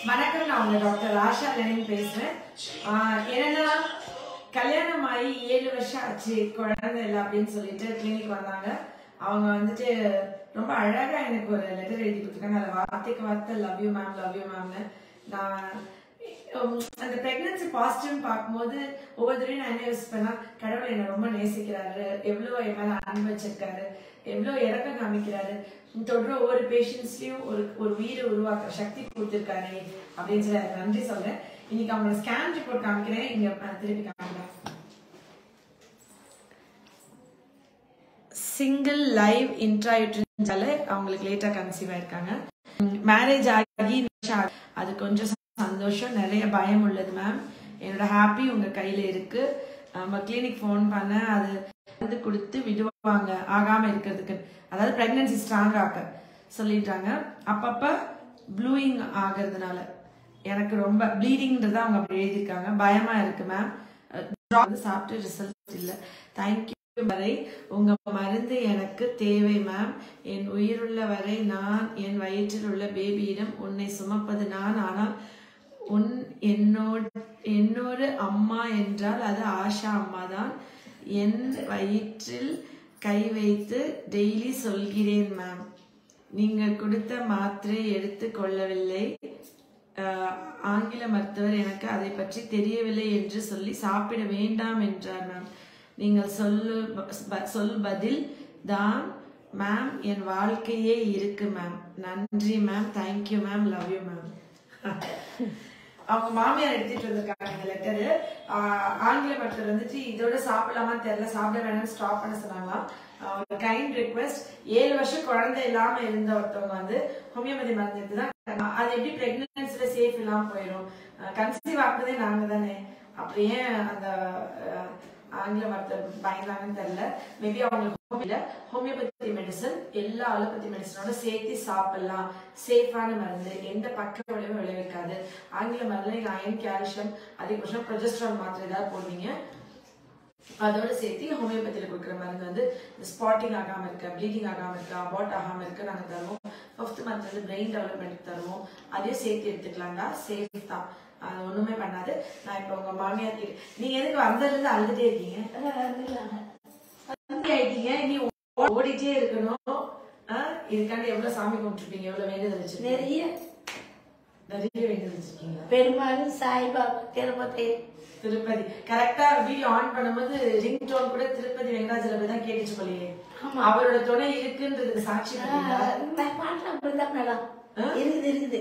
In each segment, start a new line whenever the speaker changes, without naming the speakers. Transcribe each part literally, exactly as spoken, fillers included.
வணக்கம், நான் உங்க டாக்டர் ஆஷா லெனின் பேசுறேன். என்னன்னா கல்யாணம் ஆகி ஏழு வருஷம் ஆச்சு, குழந்தை இல்லை அப்படின்னு சொல்லிட்டு கிளினிக் வந்தாங்க. அவங்க வந்துட்டு ரொம்ப அழகா எனக்கு ஒரு லெட்டர் எழுதி கொடுத்துருக்காங்க. அதில் வார்த்தைக்கு வார்த்தை love you ma'am love you மேம்னு. நான் அந்த பிரெக்னன்சி பாசிட்டிவ் பார்க்கும்போது ஒவ்வொரு தடவையும் நான் என்ன யோசிச்சு பண்ணா, கடவுள் என்னை ரொம்ப நேசிக்கிறாரு, எவ்வளோ என் மேலே அன்பு வச்சிருக்காரு, எவ்வளோ இறக்கம் காமிக்கிறாரு, தொடர ஒவ்வொரு பேஷண்ட்ஸ்லயும் ஒரு ஒரு உயிரை உருவாக்குற சக்தி கொடுத்துருக்காரு அப்படின்னு சொல்லி எனக்கு நன்றி சொல்றேன். இன்னைக்கு அவங்களோட ஸ்கேன் ரிப்போர்ட் காமிக்கிறேன். இங்க திருப்பி காமிக்கிறேன். சிங்கிள் லைவ் இன்ட்ராயூட்ரன்ஸால அவங்களுக்கு லேட்டா கன்சீவ் ஆயிருக்காங்க. மேரேஜ் ஆகி அது கொஞ்சம் சந்தோஷம், நிறைய பயம் உள்ளது மேம். என்னோட ஹாப்பி உங்க கையில இருக்கு. நம்ம கிளினிக் ஃபோன் பண்ண அது வந்து கொடுத்து விடுவாங்க ஆகாம இருக்கிறதுக்கு, அதாவது பிரெக்னன்சி ஸ்ட்ராங் ஆக்க சொல்லிட்டாங்க. அப்பப்ப ப்ளூயிங் ஆகிறதுனால எனக்கு ரொம்ப ப்ளீடிங்ன்றத அவங்க அப்படி எழுதியிருக்காங்க. பயமா இருக்கு மேம். சாப்பிட்டு ரிசல்ட் இல்லை. தேங்க்யூ. வரை உங்க மருந்து எனக்கு தேவை மேம். என் உயிருள்ள வரை நான் என் வயிற்றில் உள்ள பேபியிடம் உன்னை சுமப்பது நான். ஆனால் உன் என்னோட என்னோட அம்மா என்றால் அது ஆஷா அம்மா தான். என் வயிற்றில் கை வைத்து டெய்லி சொல்கிறேன் மேம். நீங்கள் கொடுத்த மாத்திரை எடுத்து கொள்ளவில்லை. ஆங்கில மருத்துவர் எனக்கு அதை பற்றி தெரியவில்லை என்று சொல்லி சாப்பிட வேண்டாம் என்றார் மேம். நீங்கள் சொல்லு சொல் பதில் தான் மேம். என் வாழ்க்கையே இருக்கு மேம். நன்றி ma'am. Thank you ma'am. Love you ma'am. அவங்க மாமியார் எடுத்துட்டு வந்திருக்காங்க இந்த லெட்டரு. ஆங்கில மருத்துவர் வந்துட்டு இதோட சாப்பிடலாமா தெரியல, சாப்பிட வேணாம்னு ஸ்டாப் பண்ண சொன்னாங்களாம். கைண்ட் ரிக்வெஸ்ட், ஏழு வருஷம் குழந்தை இல்லாம இருந்த ஒருத்தவங்க வந்து ஹோமியோபதி மருந்து எடுத்துதான். அது எப்படி பிரெக்னன்சில சேஃப் இல்லாம போயிடும்? கன்சீவ் ஆக்குறதே நாங்க தானே, அப்படியே அந்த ஆங்கில மருத்துவர் பயந்தாங்கன்னு தெரியல. மேபி அவங்களுக்கு ஹோமியோபதி மெடிசன் எல்லா அலோபதி மெடிசனோட சேர்த்து சாப்பிடலாம். சேஃபான மருந்து, எந்த பக்க விளைவும் விளைவிக்காது. ஆங்கில மருந்துல நீங்க அயன், கால்சியம், அதிகபட்சம் ப்ரொஜெஸ்ட்ரான் மாத்திரை ஏதாவது போடுவீங்க. அதோட சேர்த்து ஹோமியோபதியில கொடுக்குற மருந்து வந்து ஸ்பாட்டிங் ஆகாம இருக்க, ப்ளீடிங் ஆகாம இருக்க, அபார்ட் ஆகாம இருக்க நாங்க தருவோம். ஃபிஃப்த் மந்த் வந்து பிரெயின் டெவலப்மெண்ட் தருவோம். அதையும் சேர்த்து எடுத்துக்கலாம்டா, சேஃப் தான், அது ஒண்ணுமே பண்ணாது. நான் இப்ப உங்க மாமியார் கிட்ட, நீங்க எதுக்கு வந்ததுல இருந்து அழுதுட்டே இருக்கீங்க? ஆயிட்டீங்க, இனி ஓடிட்டே இருக்கணும். இதுக்காண்டி எவ்வளவு சாமி கும்பிட்டுருப்பீங்க, எவ்வளவு வேண்டுதல் வச்சிருக்கீங்க? நிறைய நிறைய வேண்டுதல் வச்சிருக்கீங்க. பெருமாள், சாய்பாபா, திருப்பதி திருப்பதி கரெக்டா வீடியோ ஆன் பண்ணும்போது ரிங் டோன் கூட திருப்பதி வெங்கடாஜலபதி தான் கேட்டுச்சு போலியே. அவரோட துணை இருக்குன்றதுக்கு சாட்சி இருக்குது.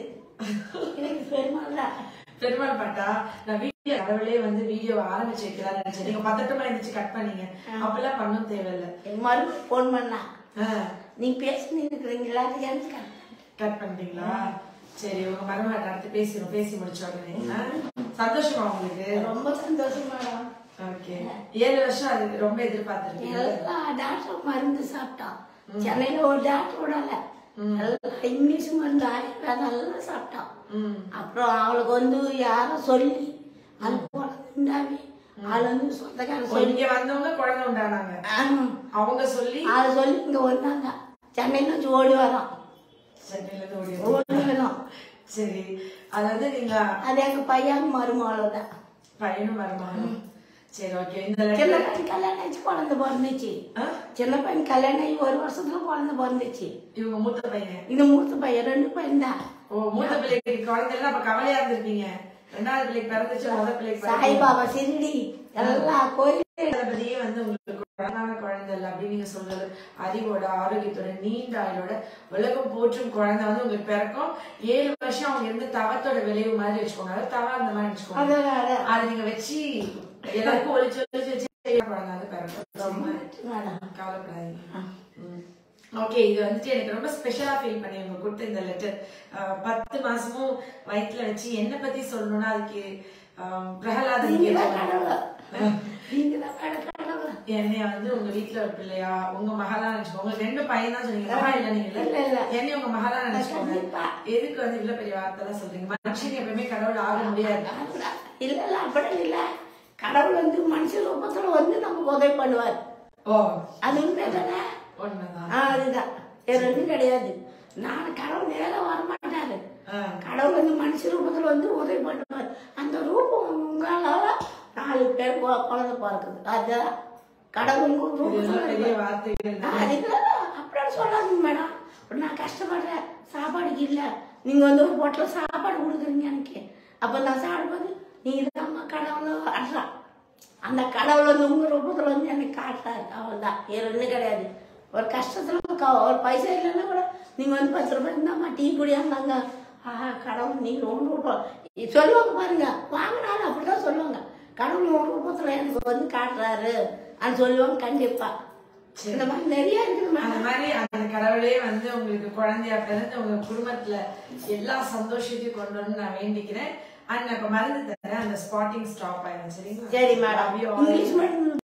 பெருமாள் பாட்டா நான் வீடியோ கடவுளே வந்து வீடியோ ஆரம்பிச்சு வைக்கிறாரு நினைச்சேன். நீங்க பத்தட்டமா இருந்துச்சு கட் பண்ணீங்க. அப்பெல்லாம் பண்ணும் தேவையில்லை. மறுபடியும் போன் பண்ணா நீங்க பேசி இருக்கிறீங்களா கட் பண்ணிட்டீங்களா? சரி, உங்க மருமகள் அடுத்து பேசிடும், பேசி முடிச்ச உடனே சந்தோஷமா உங்களுக்கு? ரொம்ப சந்தோஷமா. ஓகே, ஏழு வருஷம் அது ரொம்ப எதிர்பார்த்திருக்கீங்க. டாக்டர் மருந்து சாப்பிட்டான். சென்னையில ஒரு டாக்டர் விடல, இங்கிலீஷ் மருந்து ஆயுர்வேதம் எல்லாம் சாப்பிட்டான். அப்புறம் அவளுக்கு வந்து யாரும் சொல்லி அது குழந்தை அது வந்து சொந்தக்காரங்க சொல்லி வந்தவங்க குழந்தை உண்டானாங்க. அவங்க சொல்லி அதை சொல்லி இங்க வந்தாங்க. சென்னையில வச்சு ஓடி வரோம். சென்னையில இருந்து ஓடி வரோம். சரி, அதாவது நீங்க அது எங்க பையன் மருமகளோட பையனும் மருமகளும். சரி, ஓகே. இந்த சின்ன பையன் கல்யாணம் ஆச்சு, குழந்தை பிறந்துச்சு. சின்ன பையன் கல்யாணம் ஆகி ஒரு வருஷத்துல குழந்தை பிறந்துச்சு. இவங்க மூத்த பையன், இந்த மூத்த பையன் ரெண்டு பையன் தான். ஓ, மூத்த பிள்ளைக்கு குழந்தை எல்லாம் அப்ப கவலையா இருந்திருக்கீங்க. ரெண்டாவது பிள்ளைக்கு பிறந்துச்சு, முதல் பிள்ளைக்கு சாய்பாபா சிறுடி எல்லா கோயிலையே வந்து உங்களுக்கு குழந்தையான குழந்தை இல்லை அப்படின்னு நீங்க சொல்றது அறிவோட ஆரோக்கியத்தோட நீண்ட ஆயுளோட உலகம் போற்றும் குழந்தை வந்து உங்களுக்கு பிறக்கும். ஏழு வருஷம் அவங்க இருந்து தவத்தோட விளைவு மாதிரி வச்சுக்கோங்க. அதாவது தவா அந்த மாதிரி வச்சுக்கோங்க. அதை நீங்க வச்சு எல்லாருக்கும் ஒழிச்சு ஒழிச்சு வச்சு குழந்தை வந்து பிறக்கும். கவலைப்படாதீங்க. ஓகே, இது வந்துட்டு எனக்கு ரொம்ப ஸ்பெஷலா ஃபீல் பண்ணி உங்க கொடுத்த இந்த லெட்டர். பத்து மாசமும் வயிற்றுல வச்சு என்ன பத்தி சொல்லணும்னா அதுக்கு பிரகலாதன் என்னைய வந்து உங்க வீட்டுல ஒரு பிள்ளையா உங்க மகளா நினைச்சுக்கோங்க. உங்களுக்கு ரெண்டு பையன் தான் சொன்னீங்க, மகா இல்ல நீங்க என்னைய உங்க மகளா நினைச்சுக்கோங்க. எதுக்கு வந்து இவ்வளவு பெரிய வார்த்தை எல்லாம் சொல்றீங்க? மனுஷன் எப்பவுமே கடவுள் ஆக முடியாது. இல்ல இல்ல அப்படி இல்ல, கடவுள் வந்து மனுஷன் ரூபத்துல வந்து நம்ம உதவி பண்ணுவார். ஓ, அது உண்மைதானே? உண்மைதான், அதுதான், வேற ஒன்றும் கிடையாது. நான் கடவுள் நேரம் வரமாட்டாரு.
கடவுள் வந்து மனுஷ ரூபத்துல வந்து உதவி பண்ணுவார். அந்த ரூபம் உங்களால நாலு பேர் குழந்தை பிறக்குது. அதுதான் கடவுள் அப்படின்னு சொல்லாதீங்க மேடம். நான் கஷ்டப்படுறேன், சாப்பாடுக்கு இல்லை, நீங்க வந்து ஒரு பொட்டில் சாப்பாடு கொடுக்குறீங்க எனக்கு. அப்ப நான் சாப்பிடும்போது நீங்க தான் கடவுளை அட்றா, அந்த கடவுள் வந்து உங்க ரூபத்துல வந்து எனக்கு காட்டுறாரு. அவள்தான் வேற ஒன்றும் கிடையாது. ஒரு கஷ்டத்துல ஒரு பைசா இல்லைன்னா கூட நீங்க வந்து பத்து ரூபாய் இருந்தாம்மா டீ குடியாங்க. ஆஹா கடவுள் நீங்க ஒன்று ரூபம் சொல்லுவாங்க பாருங்க, வாங்கினாலும் அப்படிதான் சொல்லுவாங்க. கடவுள் ஒரு ரூபத்துல எனக்கு வந்து காட்டுறாரு அது சொல்லுவாங்க. கண்டிப்பா இந்த மாதிரி நிறைய இருக்குது.
அந்த மாதிரி அந்த கடவுளே வந்து உங்களுக்கு குழந்தையா பிறந்து உங்க குடும்பத்துல எல்லா சந்தோஷத்தையும் கொண்டு வந்து நான் வேண்டிக்கிறேன். அண்ட் நான் இப்ப மருந்து தரேன், அந்த ஸ்பாட்டிங் ஸ்டாப் ஆயிடும். சரிங்களா?
சரி மேடம். இங்கிலீஷ் மருந்து